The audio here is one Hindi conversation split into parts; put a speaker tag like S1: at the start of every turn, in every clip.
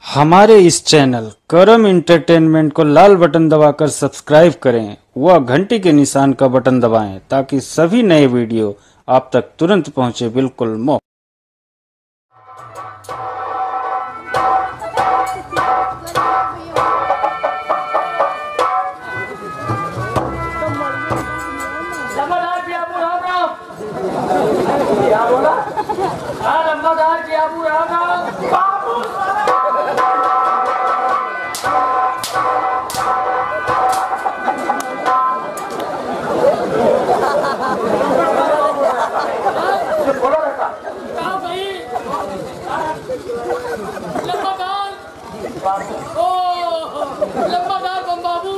S1: हमारे इस चैनल करम एंटरटेनमेंट को लाल बटन दबाकर सब्सक्राइब करें व घंटी के निशान का बटन दबाएं ताकि सभी नए वीडियो आप तक तुरंत पहुंचे बिल्कुल मुफ्त।
S2: क्या बोला? हाँ लंबादार की आबू राम बोला रहता कहाँ भाई लंबादार ओ लंबादार बम्बाबू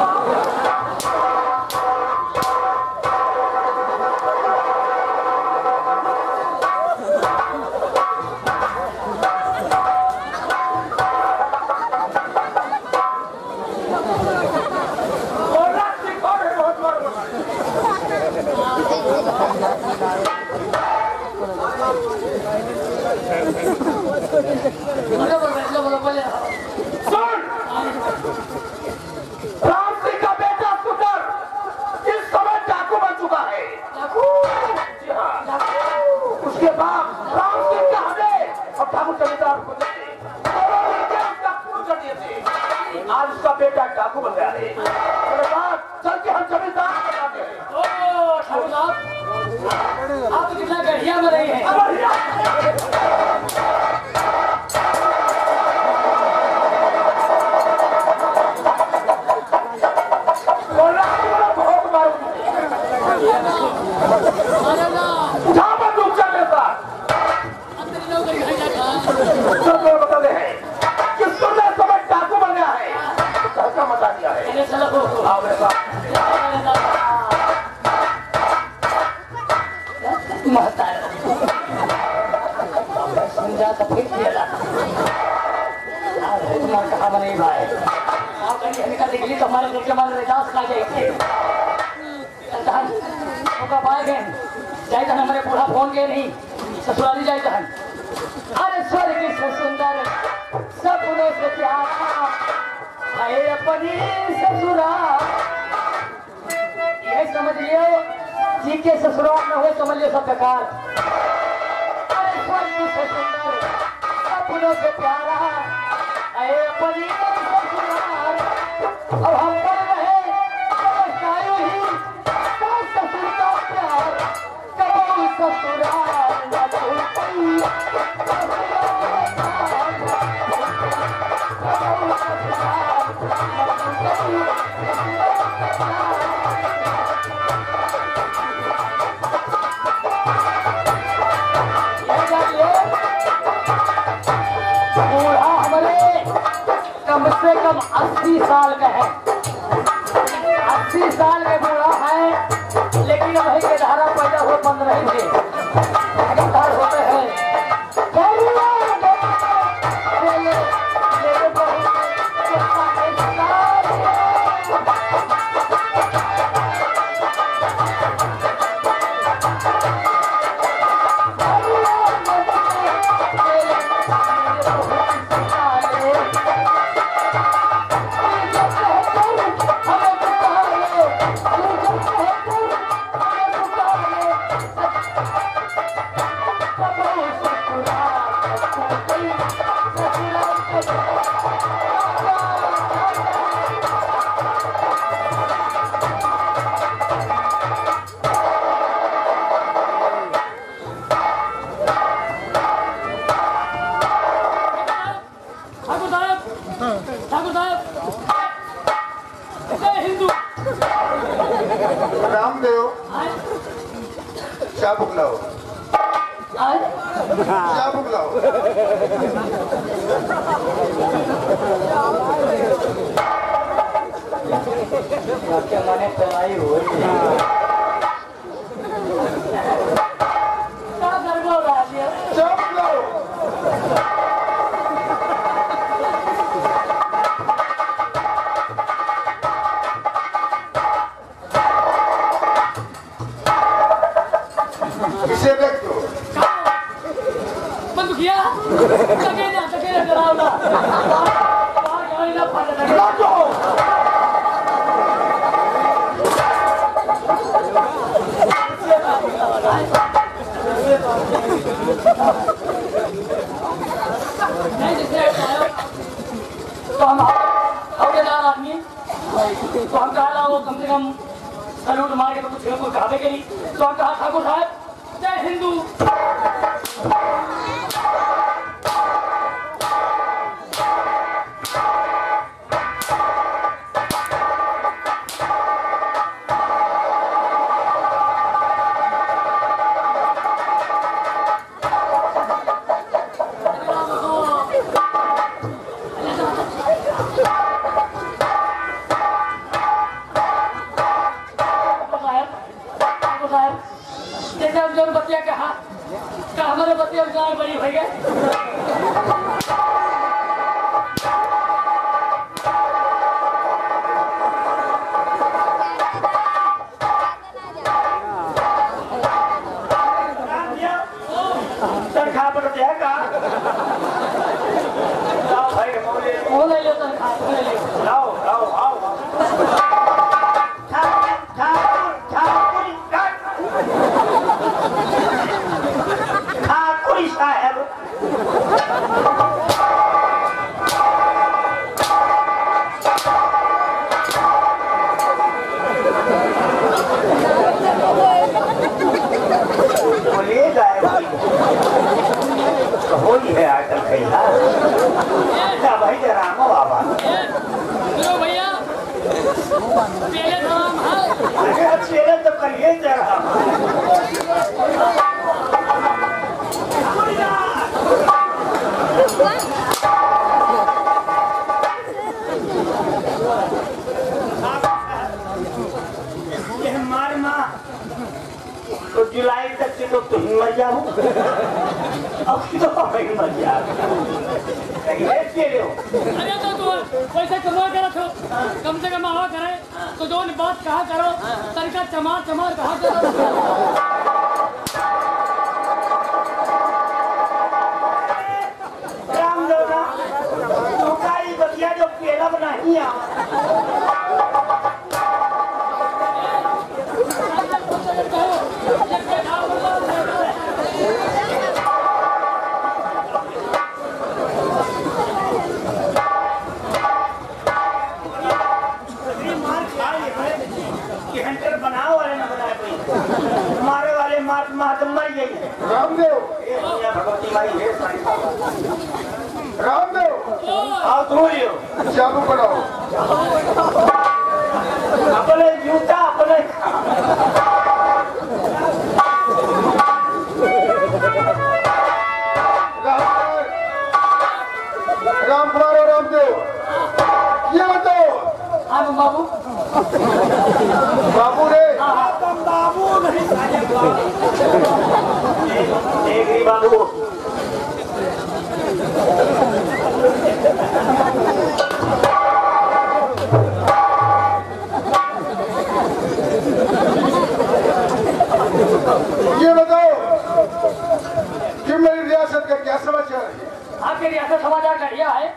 S2: आज उसका बेटा डाकू बन गया है। चल के हम जमींदार बनाते हैं। ओ ठाकुर साहब, आप तो कितना गढ़िया में रही हैं। हमारे पूरा फोन के नहीं ससुराली जाए कहन अरे स्वर्ग से सुंदर सपनों से प्यारा आए अपनी ससुराल। यही समझ लियो जी के ससुराल में हो समझ लियो सब बेकार। अरे स्वर्ग से सुंदर सपनों से प्यारा आए अपनी ससुराल। अब हम पर रहे ही ससुर का प्यार ससुराल बूढ़ा हमारे कम से कम 80 साल का है। 80 साल में बूढ़ा है लेकिन वही के धारा पैदा हुए 15 ही थे होते हैं। बंद किया तके ना डरावना तो हम हौदेदार आदमी तो हम कहा वो कम से कम सलूट मार के तो कुछ लोग कहा के लिए तो हम कहा ठाकुर साहब जय हिंदू। बतिया कहा हमारे बतिया बड़ी हो गए तनखा पर का भाई ले लो तनखा लाओ लाओ आओ ठाकुर साहब बोले जाए हो ही है आजकल खैला क्या भाई राम बाबा भैया पहले तो करिए जरा ये मार माँ तो जुलाई तक से तो तुम मर जाओ अब तो मैं मर जाओ
S3: अरे तो वैसे कमा करो तो कम से कम आवा करे तो जो बात कहा करो तरीका चमार चमार कहा करो
S2: बतिया जो केला नहीं आ बनाओ वाले ना बनाए कोई मारे वाले मार मर गई है रामदेव भगवती माई है रामदेव आओ धोलियो चाबू बनाओ अपने जूता अपने राम कुमार और रामदेव ये बताओ हाँ बाबू बाबू रे बाबू नहीं बाबू ये बताओ कि मेरी रियासत का क्या समाचार है? आपकी रियासत समाचार बढ़िया है।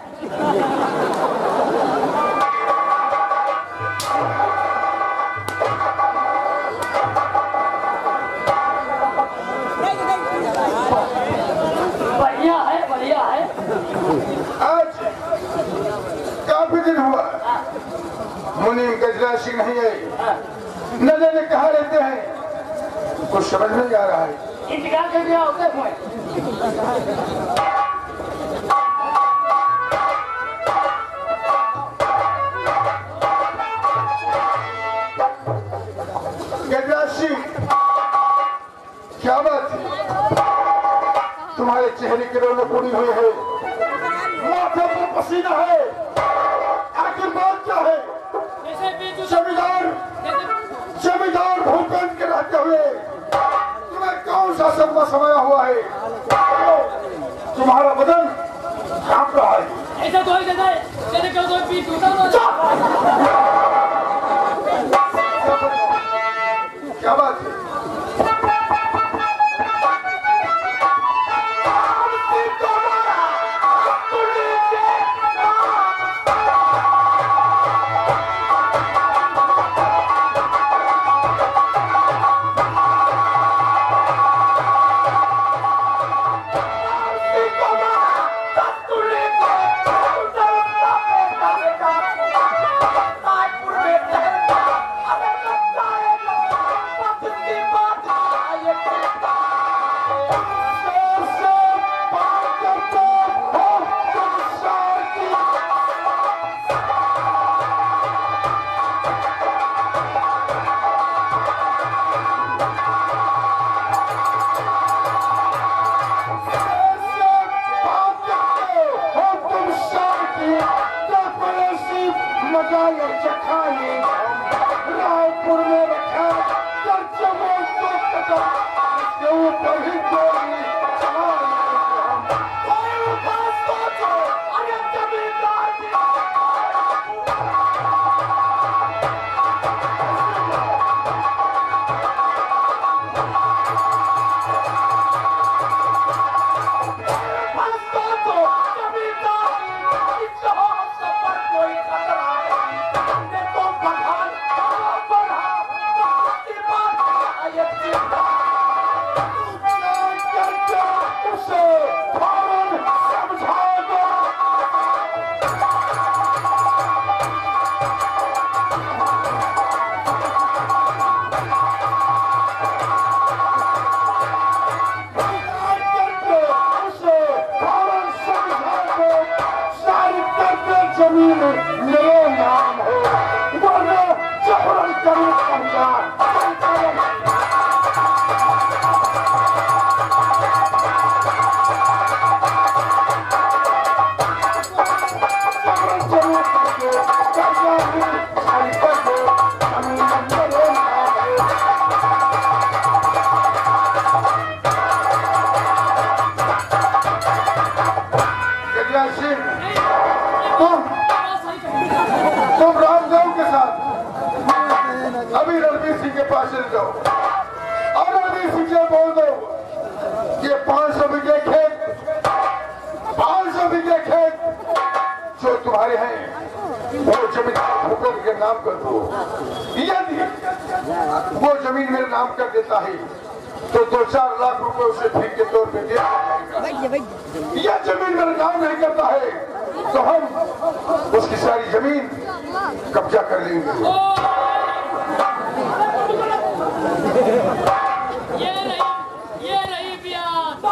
S2: बढ़िया है बढ़िया है। आज काफी दिन हुआ मुनीम गजरा सिंह नहीं आई, न जाने कहाँ रहते हैं, कुछ समझ नहीं आ रहा है। इंतजार कर दिया होते हुए गजराज सिंह, क्या बात है? तुम्हारे चेहरे की रौनक पूरी हुई है, माथे पर पसीना है, आखिर बात क्या है? जमींदार भूपेंद्र के रहते हुए तुम्हें कौन सा सदमा समाया हुआ है? तुम्हारा बदन कांप रहा है।
S3: ऐसा तो पीठ
S2: क्या बात है?
S4: लगाए चखाए रायपुर में रखा चर्चों को कदम इसके ऊपर ही गोली चलाए जमीन मेरे नाम हो वरना जबरन करूं समझा तुम रामदेव के साथ अभी रणवीर सिंह के पास चले जाओ और रणवीर सिंह से बोल दो ये 500 बीघे खेत 500 बीघे खेत जो तुम्हारे हैं वो जमींदार ठोकर के नाम कर दो। यदि वो जमीन मेरे नाम कर देता है तो 2-4 लाख रुपए उसे भीख के तौर पे दिया जाएगा। यह जमीन मेरे नाम नहीं करता है तो हम उसकी सारी जमीन कब्जा कर लेंगे।
S3: ये रही बियान।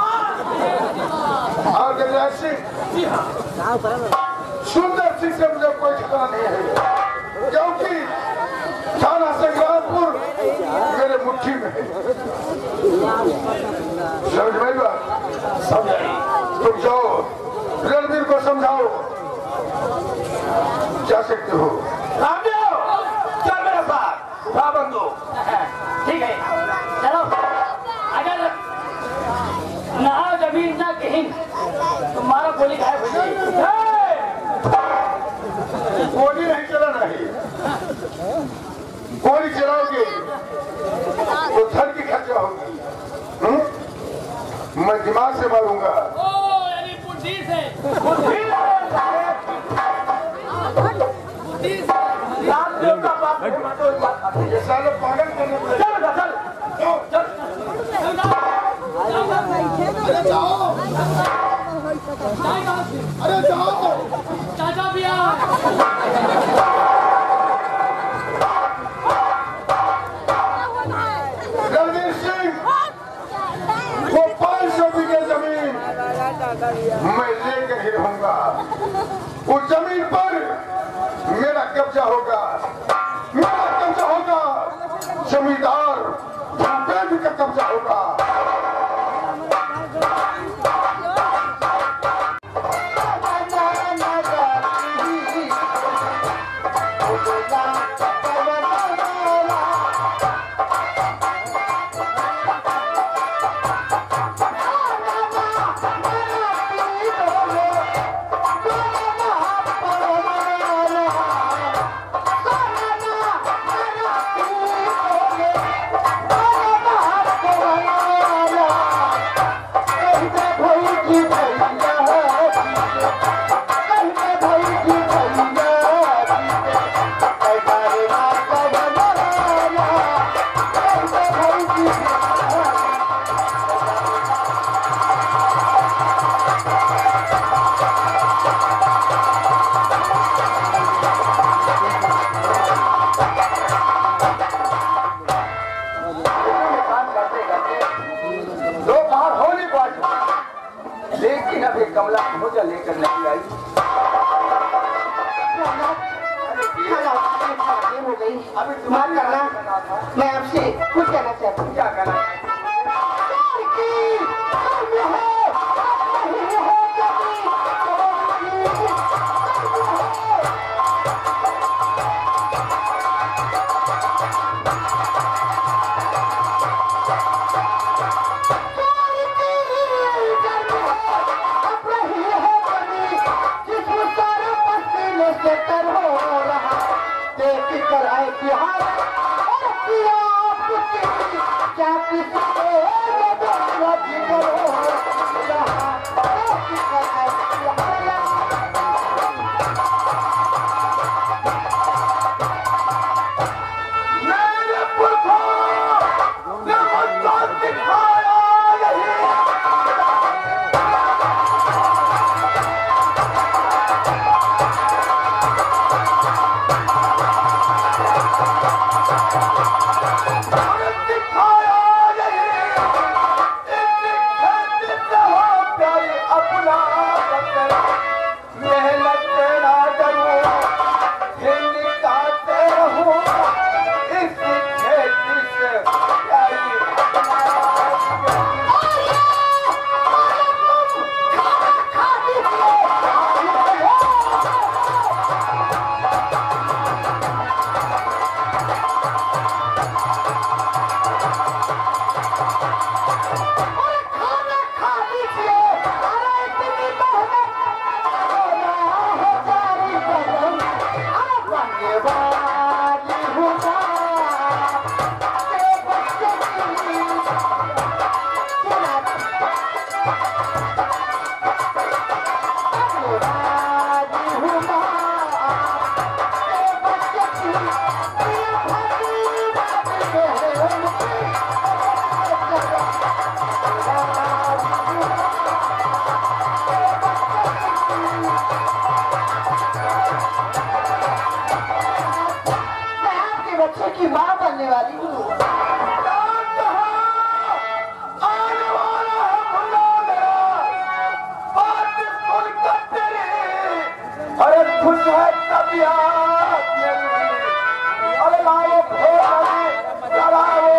S4: और गजराज सिंह सुंदर सिंह से मुझे कोई खतरा नहीं है क्योंकि थाना संग्रामपुर मेरे मुट्ठी में है। समझ में आई बात? तुम जाओ रणवीर को समझाओ जा सकते हो।
S2: रामदेव चल मेरे साथ उठा बंदूक। ठीक है चलो अगर ना जमीन ना कहीं तुम्हारा गोली गायब हो जाएगी।
S4: गोली नहीं चलाना है गोली चलाओगे तो धन की खर्चा होगी। मैं दिमाग से मारूंगा।
S3: यानी बुद्धि से
S2: रामदेव का बाप
S4: ये साले पागल करने को
S2: चल चल
S4: अरे जाओ अरे जाओ
S3: चाचा बिया
S4: रणवीर सिंह वो 500 बीघे जमीन मैं लेकर ही रहूंगा। उस जमीन पर मेरा कब्जा होगा जमींदार भूपेंद्र का कब्जा होगा।
S2: लेकिन अभी कमला भोजन लेकर नहीं आई।
S5: अभी तुम्हारी करना मैं आपसे कुछ कहना चाहता हूँ।
S2: क्या करना
S5: बच्चे की माँ बनने वाली हूँ।
S4: अरे खुश है तबियत मेरी, अरे लाओ भोले चलाओ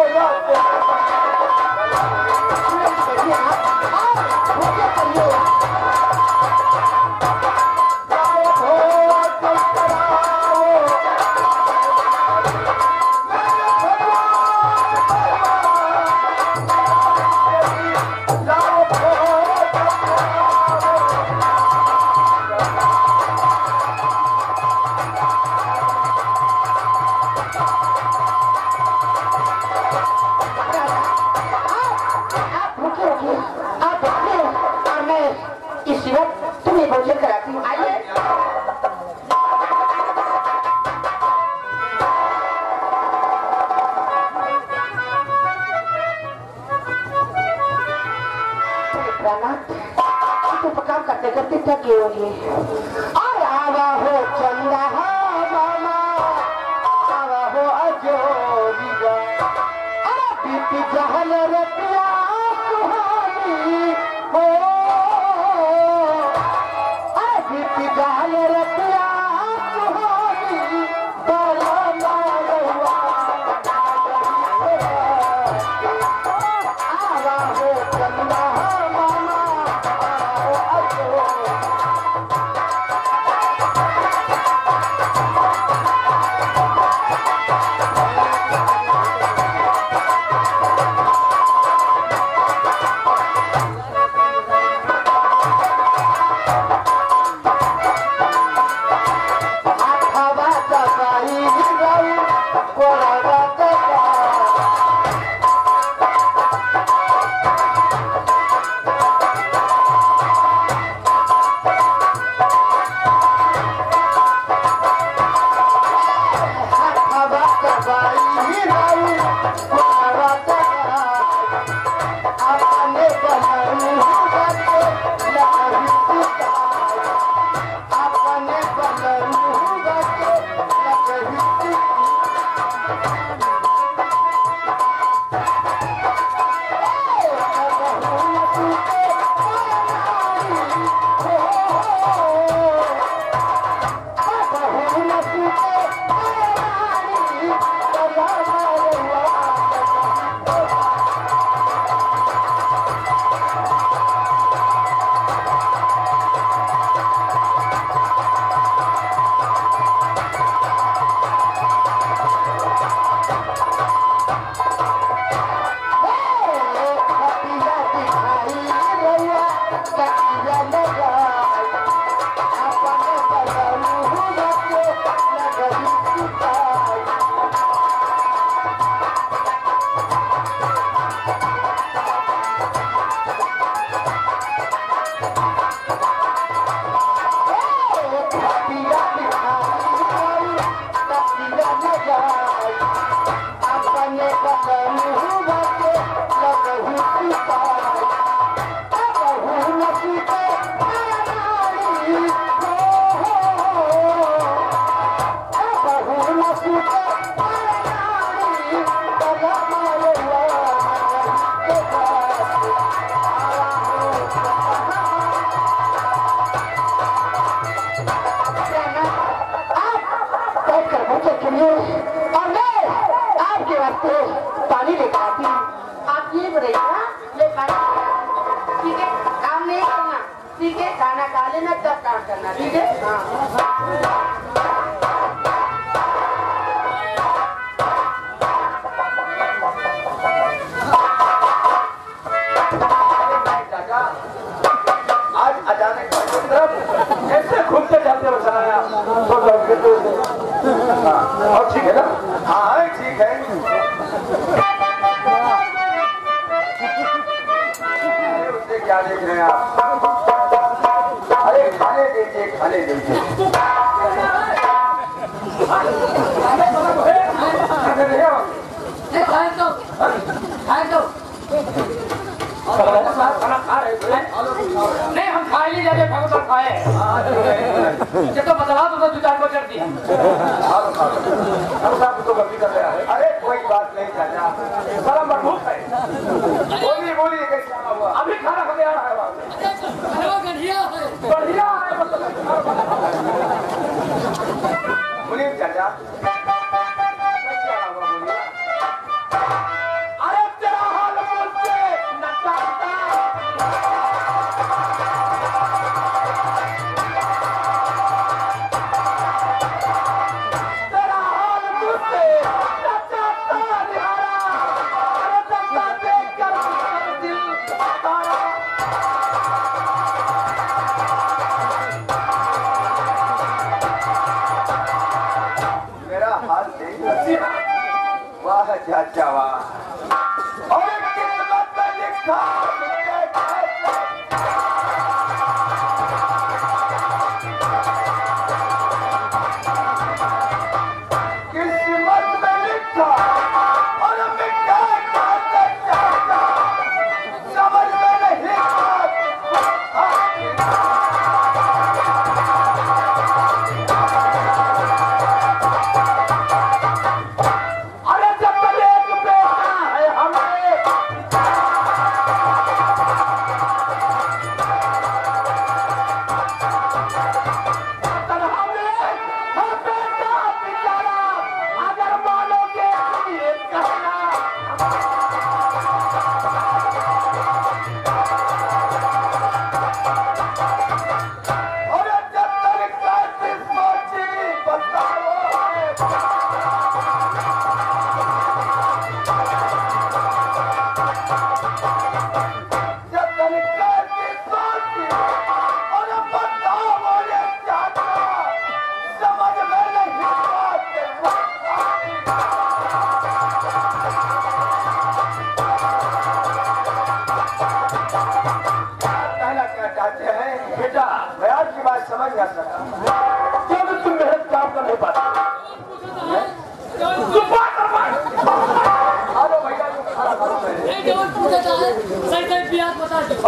S5: काम करते करते थके होंगे। और आवा हो चंदा मामा, आवा हो अजोरिया, अरे बीती जहल रतिया सुहानी हो, अरे बीती जहल रतिया सुहानी बाला मारवा, आवा हो चंदा सुनिए और मैं आपके वास्ते पानी लेकर आती हूँ। आप ये बताइएगा ले पानी, ठीक है? काम नहीं करना, ठीक है? खाना खा लेना तब काम करना, ठीक है? हाँ।
S2: आज अचानक ऐसे घूमते चलते बताया और ठीक है ना? हाँ ठीक है। उससे क्या देख रहे हैं आप? अरे खाने दीजिए, खाने दीजिए।
S3: खाना खा रहे थे? नहीं, हम खाए नहीं जाते, ठाकुर खाए। जब तो बदला तो दो चार को चढ़ दिया।
S2: तो गलती कर रहा है। अरे कोई बात नहीं चाचा, बड़ा मजबूत है। बोलिए बोलिए कैसे आना हुआ? अभी खाना खाने आ रहा है वहाँ।
S3: बढ़िया है,
S2: बढ़िया है बोलिए चाचा कैसे आना हुआ? बोलिए। अरे तेरा हाल मुझसे न चाहता। तेरा हाल मुझसे न चाहता निहारा। अरे चलता देख कर दिल बताया। मेरा हाल देख वाह चाचा वाह। और किस्मत में लिखा मुझे कैसे। किस्मत में लिखा और मिटा कैसे चाचा। समझ में नहीं अरे जब तक एक बेटा है हमें। तन्हा में है बेटा बेचारा, अगर मानोगे ये कहना। अरे जब तक कैसी सोची बताओ जब तक कैसी सोची और बताओ ये चाचा। समझ में नहीं आती। कहना क्या चाहते हैं बेटा? मैं आपकी बात समझ ना सका क्योंकि तुम मेहनत काम कर नहीं पाते। हेलो भैया तुम खाना खा लो पहले।
S3: एक जवान पूछता है, सही सही बियाह बता दो।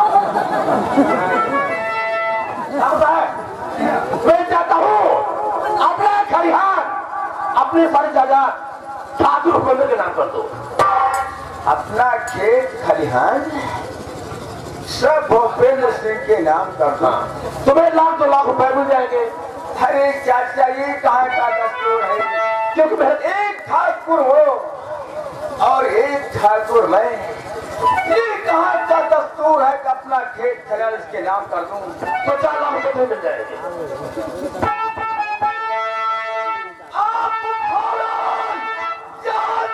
S2: मैं चाहता हूँ अपना खलिहान, अपनी सारी जगह साधु हुक्म के नाम कर दो। अपना खेत खलिहान सब भूपेंद्र सिंह के नाम कर दो। तुम्हें लाख 2 लाख रुपए मिल जाएंगे। अरे चाचा ये कहाँ का दस्तूर है? क्योंकि मैं एक ठाकुर हो और एक ठाकुर मैं। ये कहाँ का दस्तूर है कि अपना खेत खलिहान इसके नाम कर दूं तो 4 लाख रुपए मिल जाएंगे। आप फौरन जान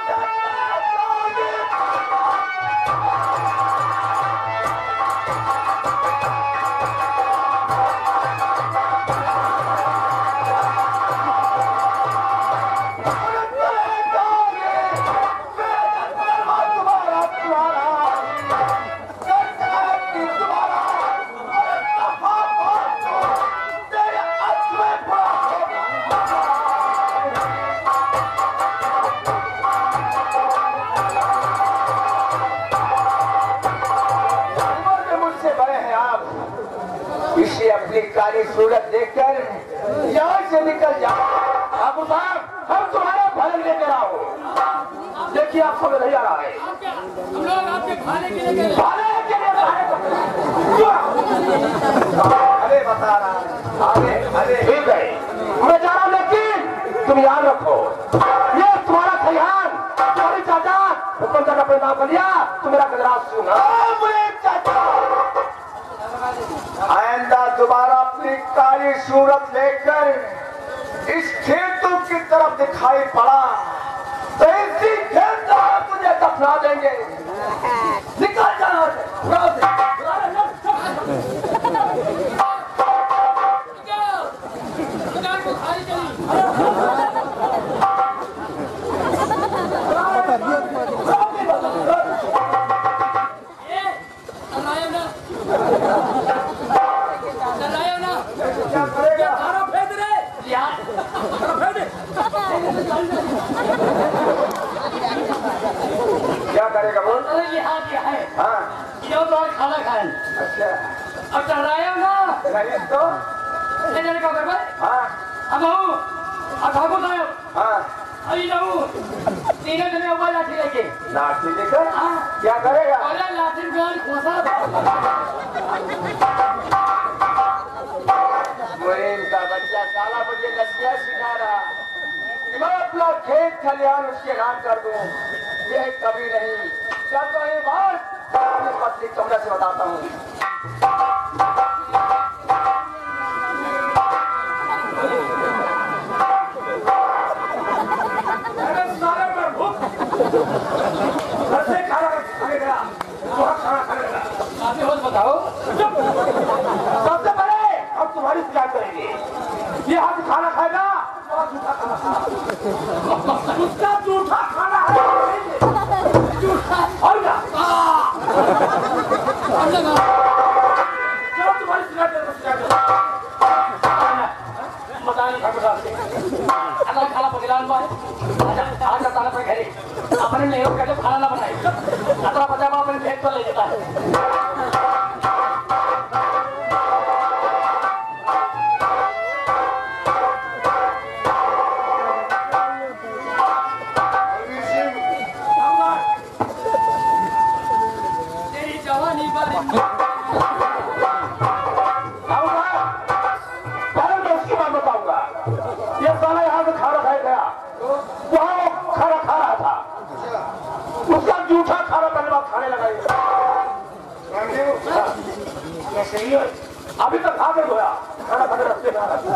S2: इसे अपनी काली सूरत देखकर यहाँ से निकल जाओ। बाबू साहब हम तुम्हारा भरण लेकर आओ। देखिए आप समझ नहीं आ रहा है।
S3: हम लोग आपके खाने के लिए
S2: भाने के लिए अरे बता रहा अरे अरे ठीक है मैं जा रहा हूँ, लेकिन
S6: तुम याद रखो, ये तुम्हारा खलिहान, तुम्हारी चाचा हुक्म का परिणाम कर लिया, तुम मेरा गजरा सुना। आइंदा दोबारा अपनी काली सूरत लेकर इस खेतों की तरफ दिखाई पड़ा तो इसी खेत में तुझे दफना देंगे। निकल जाना क्या करेगा बोल?
S2: ये हाथ दिया है।
S6: हाँ
S2: ये तो आज खाना खाए।
S6: अच्छा
S2: अब चल रहा है ना?
S6: रईस तो
S2: ये जाने का करवाए?
S6: हाँ
S2: अब आओ, अब भागो जाओ।
S6: हाँ
S2: अभी जाओ। तीनों जने ऊपर लाठी लेके।
S6: लाठी लेकर
S2: हाँ।
S6: क्या करेगा?
S2: अरे लाठी गान खोसा।
S6: मुरीन का बच्चा काला मुझे नसिया सिखा रहा कि मैं अपना खेत खलिहान उसके नाम कर दूं, ये कभी नहीं। चल तो ये बात अपनी पत्नी कमरा से बताता हूँ।
S2: बताओ।
S6: सबसे पहले हम तुम्हारी शिकायत करेंगे। ये हाथ खाना खाएगा, उसका जूठा खाना है। और क्या? चलो तुम्हारी शिकायत
S2: अगर खाना पकड़ान पाए आज ताला पर घरे अपने ले कर खाना ना बनाए अतरा पजामा अपने पेट पर ले जाता है। तेरी जवानी बारी
S6: ये साला यहाँ से खाना खाया गया, वहाँ वो खाना खा रहा था, उसका जूठा खाना पहले बात खाने लगा। ये सही है, अभी तक खा के धोया खाना खाने रस्ते में आ रहा।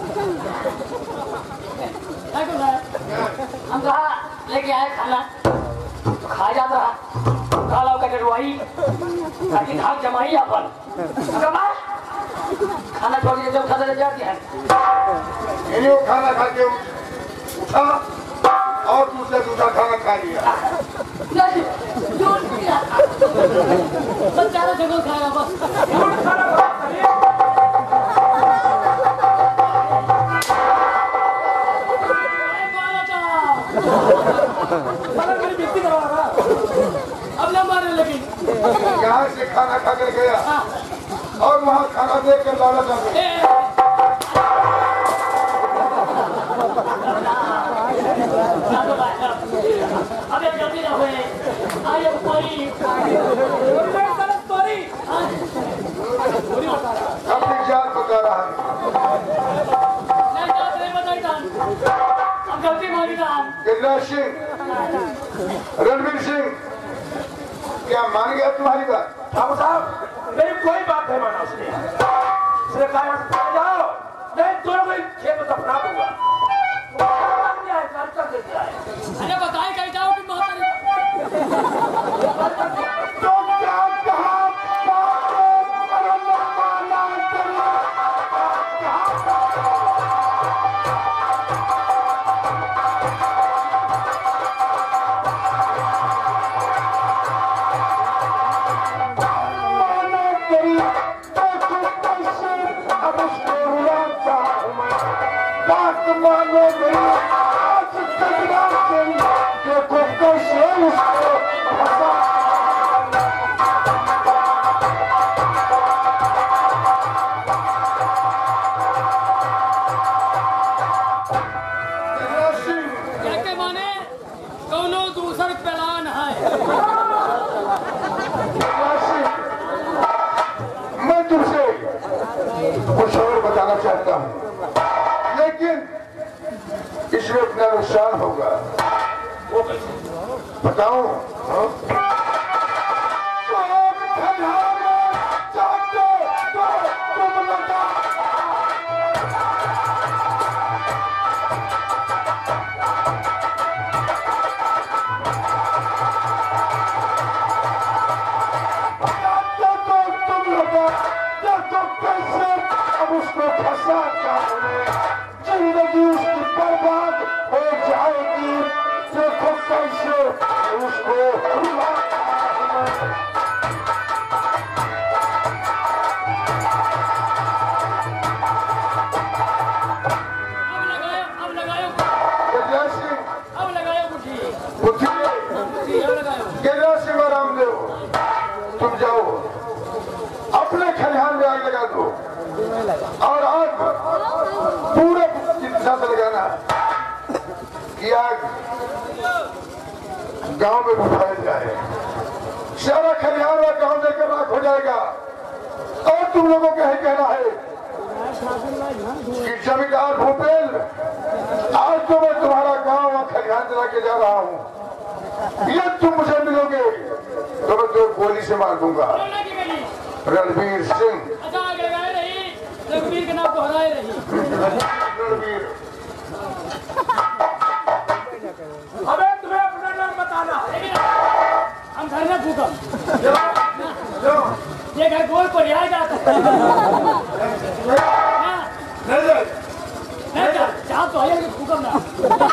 S2: हम कहा लेके आए खाना तो खा जाता रहा काला का डरवाई ताकि धाक जमाई अपन खाना छोड़ के जब खाता जाती है
S4: वो खाना खा के उठा और दूसरा दूसरा खाना खा लिया।
S2: चारों जगह खाएगा बस मेरी बेइज्जती करवा रहा अब ना मारने लगी।
S4: यहाँ से खाना खा कर गया और वहाँ खाना देख कर लालच आ गया।
S2: अबे जल्दी ना हुए आइए कोई
S4: अपनी जान बता रहा है।
S2: नहीं बताई था अब गलती मारी था
S4: गिरिराज सिंह, रणवीर सिंह, क्या मान गया तुम्हारी बात?
S6: ठाकुर साहब मेरी कोई बात नहीं माना उसने। उसने कहा यहाँ से चले जाओ, नहीं दोनों को खेत में दफना दूंगा।
S2: अरे बताए कहीं जाओ कि
S4: तो क्या कहा मानो गई आज तगड़ा दिन देखो कैसे उसको फंसा।
S2: क्या माने दोनों दूसर प्लान है।
S4: मैं तुमसे कुछ और बताना चाहता हूँ, लेकिन इसमें अपना नुकसान होगा।
S3: वो कैसे?
S4: बताओ उसको फंसा क्या जिंदगी उसकी बर्बाद हो जाएगी। देखो कैसे उसको
S3: अब लगायो
S4: गिरिराज सिंह और रामदेव, तुम जाओ अपने खलिहान में आग लगा दो और आग पूरे जितना से लगाना कि आग गांव में भी फैल जाए, सारा खलिहान और गांव देकर राख हो जाएगा। और तुम लोगों का ही कहना है कि जमींदार भूपेल, आज तो मैं तुम्हारा गांव और खलिहान जला के जा रहा हूं, ये तुम मुझे मिलोगे तो मैं तो गोली से मार दूंगा। रणवीर सिंह,
S3: अच्छा आगे लगाए रही, रघुवीर के नाम को हराए रही।
S4: रणवीर,
S3: हमें तुम्हें अपना नाम बताना है। हम घर में भूकंप, ये घर गोल पर रिहा जाता है। चाह तो है भूकंप ना,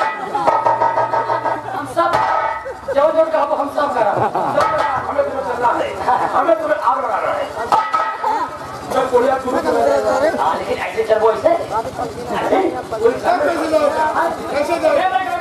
S3: हम सब जो जो कहा हम सब करा।
S6: हमें तुम्हें चलना है, हमें तुम्हें आग लगाना है। मैं बोलिया तुम्हें
S2: लेकिन ऐसे चल वो ऐसे
S4: कैसे जाओ?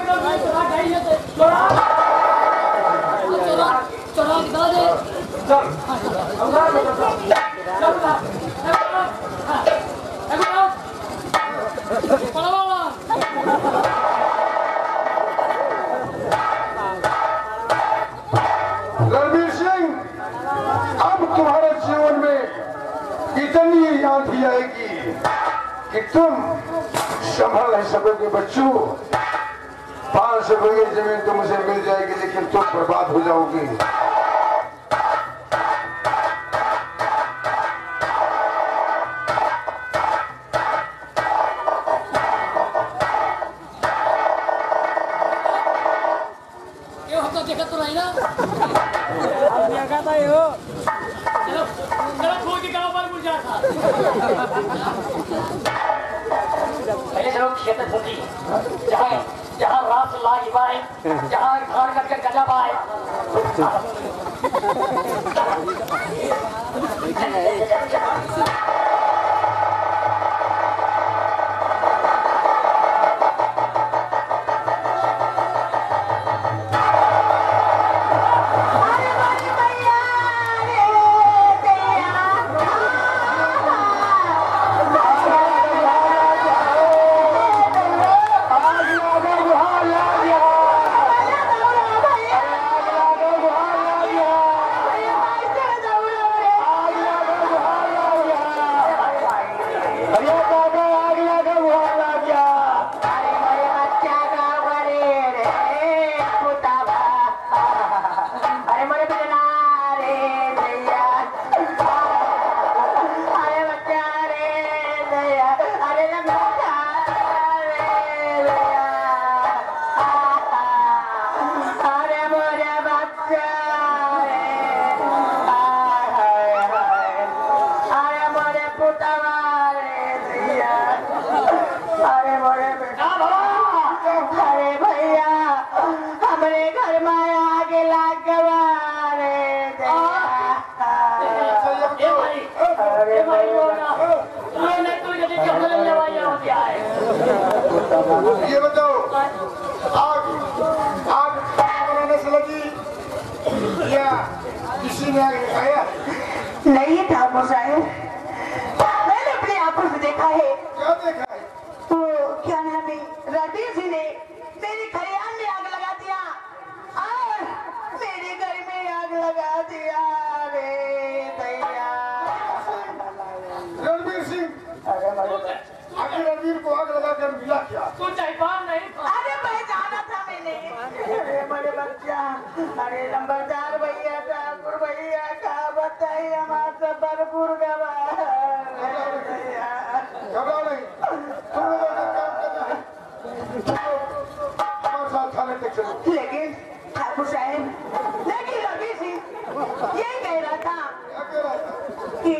S4: रणवीर सिंह, अब तुम्हारे जीवन में इतनी आंधी आएगी कि तुम संभल नहीं सकोगे। बच्चों, 500 रुपये जमीन तो मुझे मिल जाएगी, लेकिन तुम बर्बाद हो जाओगी।
S3: देखा तो नहीं ना, चलो चलो खोल के गाँव पर मुझे था।
S2: पहले चलो खेत में घूमी, जहाँ जहाँ रात लागी पाए, जहाँ खान करके गजा पाए। ये बताओ, आग आग बनाने से लगी या किसी ने आग लगाया?
S5: नहीं ठाकुर साहब, मैंने अपनी आंखों से देखा है।
S4: क्या देखा है?
S5: तो क्या नाम है, रणवीर सिंह ने मेरे खलिहान में आग लगा दिया और मेरे घर में आग लगा दिया रे भैया।
S4: रणवीर सिंह, आखिर रणवीर को आग लगा कर मिला क्या?
S3: तू चाहे
S5: अरे नंबरदार भैया ठाकुर भैया का बताइए हमारा भरपूर गवा
S4: घबराओ नहीं, तुम लोगों का काम करना है, हमारे साथ थाने तक चलो।
S5: लेकिन ठाकुर साहब, लेकिन रवि सिंह ये कह रहा था
S4: क्या कह रहा था?
S5: कि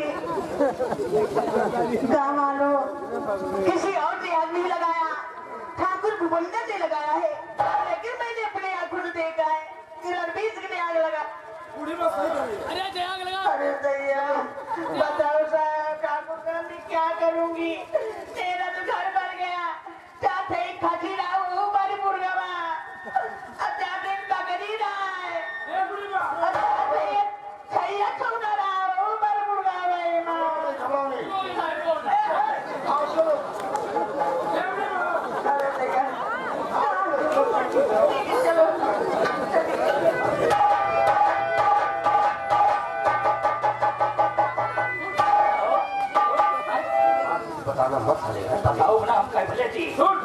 S5: गाँव वालों किसी और से आदमी लगाया, ठाकुर भूपेंद्र ने लगाया है, लेकिन मैंने अपने आंखों से देखा है कि रणबीर सिंह ने आग लगा।
S3: अरे आग लगा।
S5: अरे दैया, बताओ साहब ठाकुर साहब मैं क्या करूंगी, मेरा तो घर बन गया, चाहते ही खाती रहा हूँ बड़ी मुर्गा, अब चाहते ही पकड़ी रहा है, अब चाहते ही छैया छूना रहा हूँ बड़ी मुर्गा भाई माँ।
S4: घबराओ नहीं, आओ चलो।
S5: अरे दैया, चलो
S6: बताना मत चलेगा।
S2: बताओ ना हम कैसे थी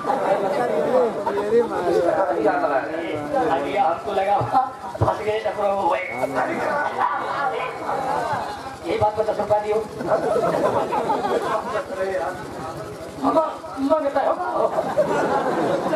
S2: अलिया हमको लगा फंस गए टकरो हुए ये बात को तो सुनवा दियो मंगता हो